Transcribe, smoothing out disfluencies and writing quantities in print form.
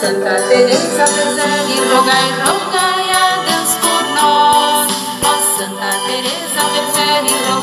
Santa Teresa Bezerra, rogai a Deus por nós. Ó Santa Teresa Bezerra,